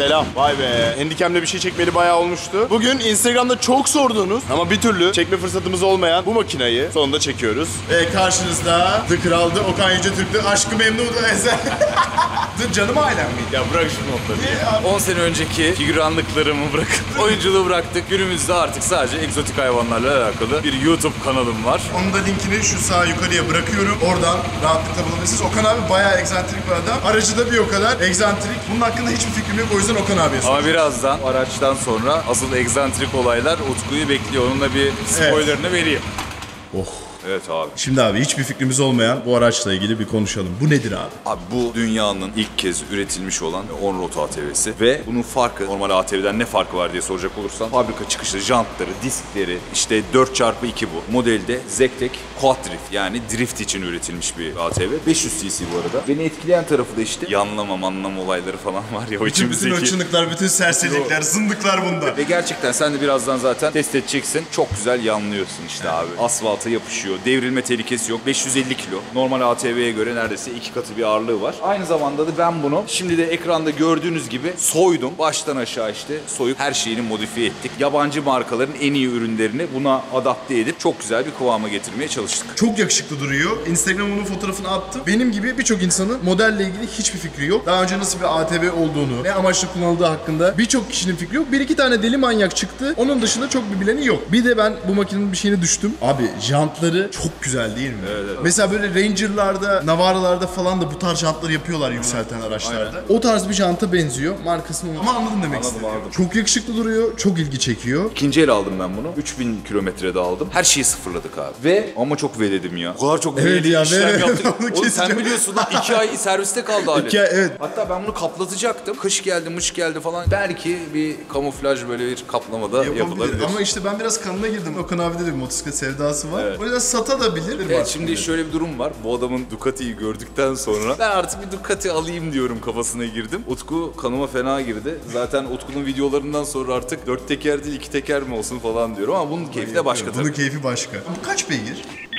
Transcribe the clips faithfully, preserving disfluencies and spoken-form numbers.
Selam. Vay be. Handycam'le bir şey çekmeli bayağı olmuştu. Bugün Instagram'da çok sorduğunuz ama bir türlü çekme fırsatımız olmayan bu makinayı sonunda çekiyoruz. Ve karşınızda The Kral'dı, Okan Yücetürk'tü, Aşkı Memnu'du, Ezel. Canım ailem miydi? Ya bırak şu notları. on sene önceki figüranlıklarımı bırakıp oyunculuğu bıraktık. Günümüzde artık sadece egzotik hayvanlarla alakalı bir YouTube kanalım var. Onun da linkini şu sağ yukarıya bırakıyorum. Oradan rahatlıkla bulabilirsiniz. Okan abi bayağı egzantrik bir adam. Aracı da bir o kadar egzantrik. Bunun hakkında hiçbir fikrim yok. O yüzden Okan abiye soracağım. Ama birazdan araçtan sonra asıl egzantrik olaylar Utku'yu bekliyor. Onunla bir spoilerını evet. vereyim. Oh. Evet abi. Şimdi abi hiçbir fikrimiz olmayan bu araçla ilgili bir konuşalım. Bu nedir abi? Abi bu dünyanın ilk kez üretilmiş olan on-road A T V'si ve bunun farkı normal A T V'den ne farkı var diye soracak olursan fabrika çıkışlı jantları, diskleri, işte dört çarpı iki bu. Modelde Zetec Quad Drift yani drift için üretilmiş bir A T V. beş yüz cc bu arada. Beni etkileyen tarafı da işte yanlama manlama olayları falan var ya o bütün, içimizdeki. bütün hırçınlıklar, bütün serserilikler, zındıklar bunda. Ve gerçekten sen de birazdan zaten test edeceksin. Çok güzel yanlıyorsun işte abi. Asfalta yapışıyor. Devrilme tehlikesi yok. beş yüz elli kilo. Normal A T V'ye göre neredeyse iki katı bir ağırlığı var. Aynı zamanda da ben bunu şimdi de ekranda gördüğünüz gibi soydum. Baştan aşağı işte soyup her şeyini modifiye ettik. Yabancı markaların en iyi ürünlerini buna adapte edip çok güzel bir kıvama getirmeye çalıştık. Çok yakışıklı duruyor. Instagram'a onun fotoğrafını attım. Benim gibi birçok insanın modelle ilgili hiçbir fikri yok. Daha önce nasıl bir A T V olduğunu, ne amaçla kullanıldığı hakkında birçok kişinin fikri yok. Bir iki tane deli manyak çıktı. Onun dışında çok bir bileni yok. Bir de ben bu makinenin bir şeyine düştüm. Abi jantları çok güzel değil mi? Evet, evet. Mesela böyle Ranger'larda, Navara'larda falan da bu tarz jantları yapıyorlar yükselten araçlarda. Aynen. O tarz bir janta benziyor. Markasını ama anladın demek istedim. Çok yakışıklı duruyor, çok ilgi çekiyor. İkinci el aldım ben bunu. üç bin kilometrede aldım. Her şeyi sıfırladık abi. Ve ama çok veledim ya. O kadar çok evet veledi ya, işlem vele. yaptık. Oğlum sen biliyorsun lan iki ay serviste kaldı alet. İki ay, evet. Hatta ben bunu kaplatacaktım. Kış geldi, mış geldi falan. Belki bir kamuflaj böyle bir kaplamada yapılabilir. Ama işte ben biraz kanına girdim. Okan abide de bir motosiklet sevdası var. Evet. O yüzden satabilir. Evet, şimdi şöyle bir durum var. Bu adamın Ducati'yi gördükten sonra ben artık bir Ducati alayım diyorum kafasına girdim. Utku kanıma fena girdi. Zaten Utku'nun videolarından sonra artık dört teker değil iki teker mi olsun falan diyorum ama bunun keyfi de başka tabii. Bunun keyfi başka. Bu kaç beygir?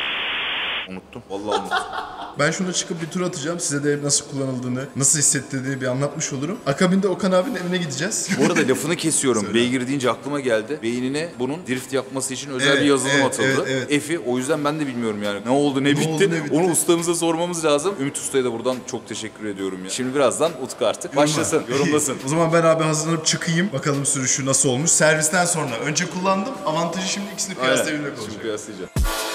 Unuttum. Vallahi unuttum. Ben şuna çıkıp bir tur atacağım. Size de nasıl kullanıldığını, nasıl hissettirdiğini bir anlatmış olurum. Akabinde Okan abinin evine gideceğiz. Bu arada lafını kesiyorum. Beygir deyince aklıma geldi. Beynine bunun drift yapması için özel evet, bir yazılım evet, atıldı. Evet, evet. F'i o yüzden ben de bilmiyorum yani. Ne oldu ne, ne bitti. Oldu, ne bitti. Onu ustamıza sormamız lazım. Ümit Usta'ya da buradan çok teşekkür ediyorum ya. Şimdi birazdan Utku artık başlasın, yorumlasın. O zaman ben abi hazırlanıp çıkayım. Bakalım sürüşü nasıl olmuş. Servisten sonra. Önce kullandım. Avantajı şimdi ikisini kıyaslayabilmek olacak. Şimdi kıyaslayacağım.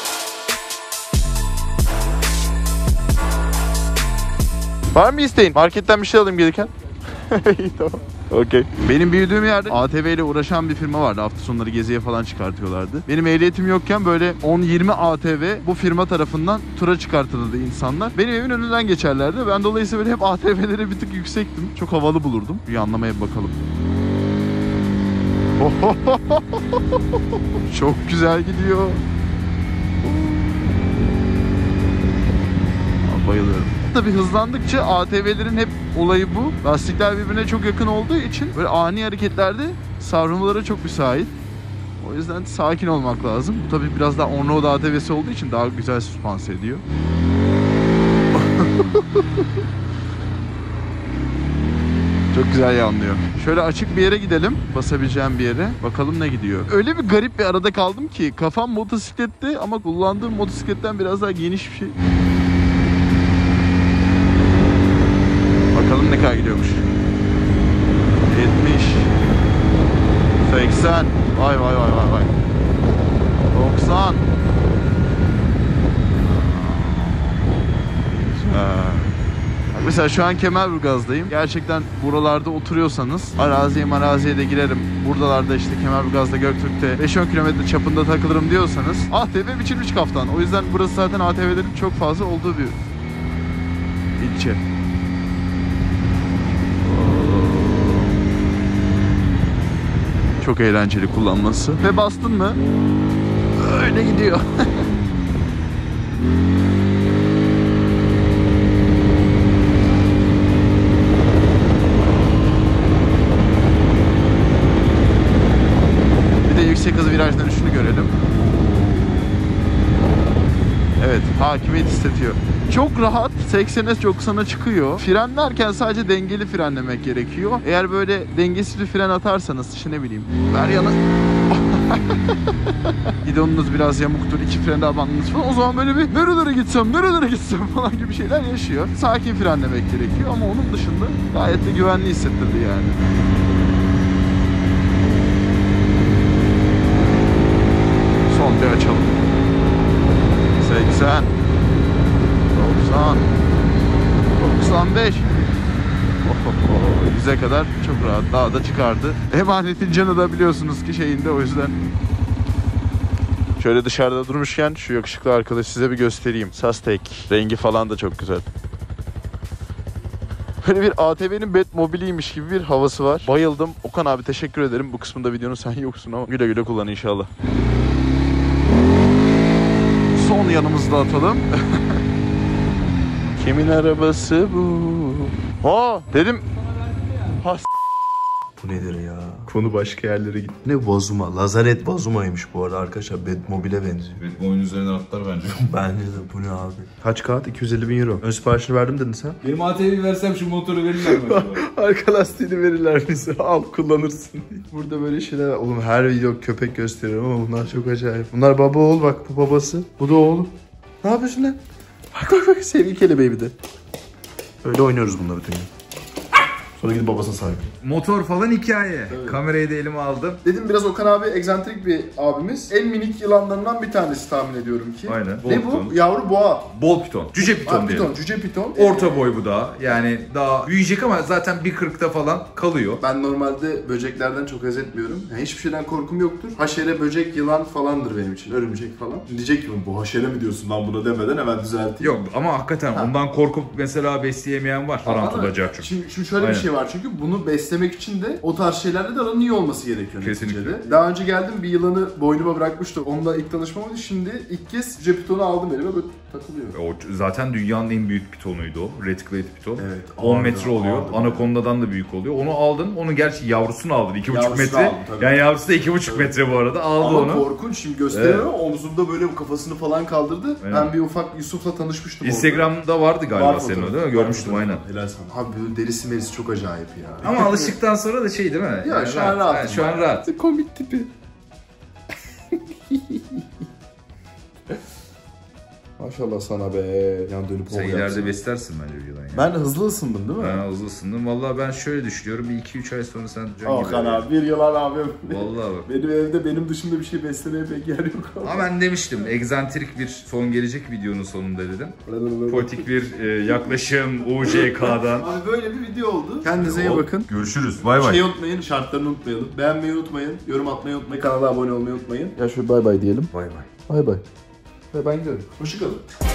Var mı isteğin? Marketten bir şey alayım gelirken. İyi tamam. Okey. Benim büyüdüğüm yerde A T V ile uğraşan bir firma vardı. Hafta sonları geziye falan çıkartıyorlardı. Benim ehliyetim yokken böyle on yirmi A T V bu firma tarafından tura çıkartılırdı insanlar. Benim evimin önünden geçerlerdi. Ben dolayısıyla böyle hep A T V'lere bir tık yüksektim. Çok havalı bulurdum. Bir anlamaya bakalım. Çok güzel gidiyor. Bayılıyorum. Tabii hızlandıkça A T V'lerin hep olayı bu. Lastikler birbirine çok yakın olduğu için böyle ani hareketlerde savrulmalara çok müsait. O yüzden sakin olmak lazım. Bu tabii biraz daha on-road A T V'si olduğu için daha güzel süspanse ediyor. Çok güzel yanlıyor. Şöyle açık bir yere gidelim. Basabileceğim bir yere. Bakalım ne gidiyor. Öyle bir garip bir arada kaldım ki kafam motosiklette ama kullandığım motosikletten biraz daha geniş bir şey. Bakalım ne kadar gidiyormuş. yetmiş seksen Vay vay vay vay vay doksan Mesela şu an Kemerburgaz'dayım. Gerçekten buralarda oturuyorsanız araziye maraziye de girerim. Buradalarda işte Kemerburgaz'da, Göktürk'te beş on kilometre çapında takılırım diyorsanız A T V biçilmiş kaftan. O yüzden burası zaten A T V'lerin çok fazla olduğu bir ilçe. Çok eğlenceli kullanması. Ve bastın mı öyle gidiyor. Bir de yüksek hız viraj dönüşünü görelim. Evet, Evet, hakimiyet hissediyor. Çok rahat, seksene doksan'a çıkıyor. Frenlerken sadece dengeli frenlemek gerekiyor. Eğer böyle dengesiz bir fren atarsanız, işte ne bileyim, ver yana... gidonunuz biraz yamuktur, iki fren daha bandınız falan. O zaman böyle bir nerelere gitsem, nerelere gitsem falan gibi şeyler yaşıyor. Sakin frenlemek gerekiyor ama onun dışında gayet de güvenli hissettirdi yani. Son bir açalım. seksen, doksan, doksan beş. yüze kadar çok rahat daha da çıkardı. Emanetin canı da biliyorsunuz ki şeyinde, o yüzden. Şöyle dışarıda durmuşken şu yakışıklı arkadaşı size bir göstereyim. Sastek. Rengi falan da çok güzel. Böyle bir A T V'nin Batmobile'iymiş gibi bir havası var. Bayıldım. Okan abi teşekkür ederim. Bu kısmında videonun sen yoksun ama güle güle kullan inşallah. Son yanımızda atalım. Kimin arabası bu? Ha dedim. Ha. Bu nedir ya? Konu başka yerlere gitti. Ne Vazuma? Lazaret Vazuma'ymış bu arada arkadaşlar. Batmobile'e benziyor. Batmobile'in üzerinden atlar bence. Bence de bu ne abi? Kaç kağıt? iki yüz elli bin euro. Ön siparişini verdim dedin sen. Benim A T V'yi versem şu motoru verirler mi acaba? Arka lastiğini verirler bize. Al kullanırsın. Burada böyle şeyler var. Oğlum her video köpek gösteriyorum ama bunlar çok acayip. Bunlar baba oğul bak, bu babası. Bu da oğlum. Ne yapıyorsun lan? Bak bak bak, sevgi kelebeği bir de. Öyle oynuyoruz bunları bütün gün. Sonra gidip babasına sahip. Motor falan hikaye. Tabii. Kamerayı da elime aldım. Dedim biraz Okan abi egzantrik bir abimiz. En minik yılanlarından bir tanesi tahmin ediyorum ki. Aynen. Ne bu? Yavru boğa. Bol piton. Cüce piton Ha, diyelim. piton, cüce piton. Orta boy bu da. Yani daha büyüyecek ama zaten bir kırkta falan kalıyor. Ben normalde böceklerden çok haz etmiyorum. Yani hiçbir şeyden korkum yoktur. Haşere, böcek, yılan falandır benim için. Örümcek falan. Diyecek ki bu haşere mi diyorsun lan buna demeden hemen düzelteyim. Yok ama hakikaten ha. Ondan korkup mesela besleyemeyen var. Tarantula cahçur. Şimdi, şimdi şöyle Aynen. bir şey var çünkü bunu beslemek için de o tarz şeylerle de aranın iyi olması gerekiyor. Kesinlikle. Neticede. Daha önce geldim bir yılanı boynuma bırakmıştım. Onunla ilk tanışmam oldu. Şimdi ilk kez cüce pitonu aldım elime böyle takılıyor. O zaten dünyanın en büyük pitonuydu o. Reticulated piton. Evet. on Ağırdı, metre oluyor. ağırdı. Anaconda'dan da büyük oluyor. Onu aldın. Onu gerçi yavrusunu aldın. iki buçuk Yavrusunu metre. aldım, tabii. Yani yavrusu da iki buçuk metre bu arada. Aldı Ama onu. korkunç. Şimdi gösteriyorum ama omzumda böyle kafasını falan kaldırdı. Evet. Ben bir ufak Yusuf'la tanışmıştım. Instagram'da orada. vardı galiba Var senin o fotoğrafı. değil mi? Görmüştüm Var aynen. Helal sana. Abi böyle derisi merisi çok acayip ya. Ama alıştıktan sonra da şey değil mi? Ya Yani şu an rahat. Yani şu an rahat. Komik tipi. Maşallah sana be. Yan dönüp Sen ileride beslersin bence videodan yani. Ben hızlı ısındım değil mi? Ben hızlı ısındım. Vallahi ben şöyle düşünüyorum. Bir iki üç ay sonra sen can Okan abi bir yılan abim. Vallahi bak. Benim evde benim dışında bir şey beslemeye pek yer yok abi. Ama ben demiştim egzantrik bir son gelecek videonun sonunda dedim. Politik bir e, yaklaşım U J K'dan. Abi böyle bir video oldu. Kendinize iyi bakın. Görüşürüz. Bay bay. Şey unutmayın, şartlarını unutmayalım. Beğenmeyi unutmayın, yorum atmayı unutmayın, kanala abone olmayı unutmayın. Ya şöyle bay bay diyelim. Bay bay. Bay bay. Ve ben gidiyorum. Hoşçakalın.